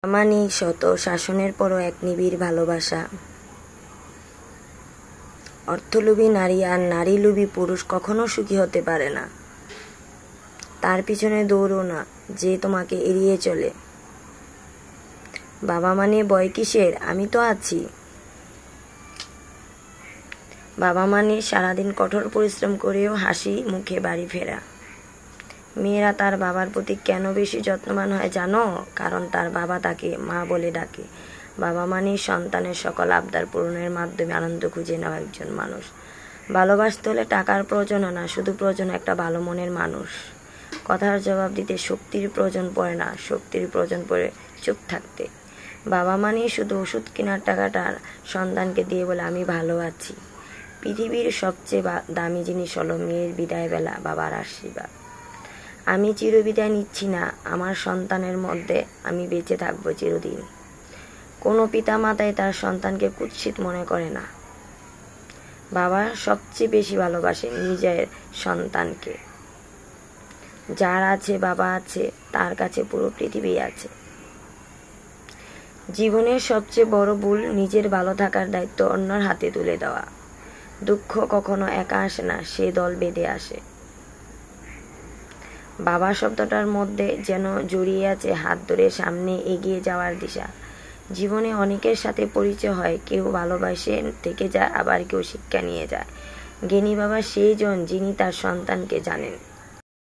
মানি শত শাসনের পরও এক নিবিড় ভালোবাসা। অর্থলোভী নারী আর নারীলোভী পুরুষ কখনো সুখী হতে পারে না। তার পিছনে দৌড়ো না যে তোমাকে এড়িয়ে চলে। বাবা মানে ভয় কিসের, আমি তো আছি। বাবা মানে সারাদিন কঠোর পরিশ্রম করেও হাসি মুখে বাড়ি ফেরা। মেয়েরা তার বাবার প্রতি কেন বেশি যত্নবান হয় জানো? কারণ তার বাবা তাকে মা বলে ডাকে। বাবা মানে সন্তানের সকল আবদার পূরণের মাধ্যমে আনন্দ খুঁজে নেওয়া একজন মানুষ। ভালোবাসতে হলে টাকার প্রয়োজন না, শুধু প্রয়োজন একটা ভালো মনের মানুষ। কথার জবাব দিতে শক্তির প্রয়োজন পড়ে না, শক্তির প্রয়োজন পড়ে চুপ থাকতে। বাবা মানে শুধু ওষুধ কেনার টাকাটা সন্তানকে দিয়ে বলে আমি ভালো আছি। পৃথিবীর সবচেয়ে দামি জিনিস হলো মেয়ের বিদায় বেলা বাবার আশীর্বাদ। আমি চিরবিদায় নিচ্ছি না, আমার সন্তানের মধ্যে আমি বেঁচে থাকবো চিরদিন। কোনো পিতা মাতাই তার সন্তানকে কুৎসিত মনে করে না। বাবা সবচেয়ে বেশি ভালোবাসে নিজের সন্তানকে। যার আছে বাবা আছে, তার কাছে পুরো পৃথিবী আছে। জীবনের সবচেয়ে বড় ভুল নিজের ভালো থাকার দায়িত্ব অন্যের হাতে তুলে দেওয়া। দুঃখ কখনো একা আসে না, সে দল বেঁধে আসে। বাবা শব্দটার মধ্যে যেন জড়িয়ে আছে হাত ধরে সামনে এগিয়ে যাওয়ার দিশা। জীবনে অনেকের সাথে পরিচয় হয়, কেউ ভালোবাসে থেকে যায়, আবার কেউ শিক্ষা নিয়ে যায়। জ্ঞানী বাবা সেই জন যিনি তার সন্তানকে জানেন।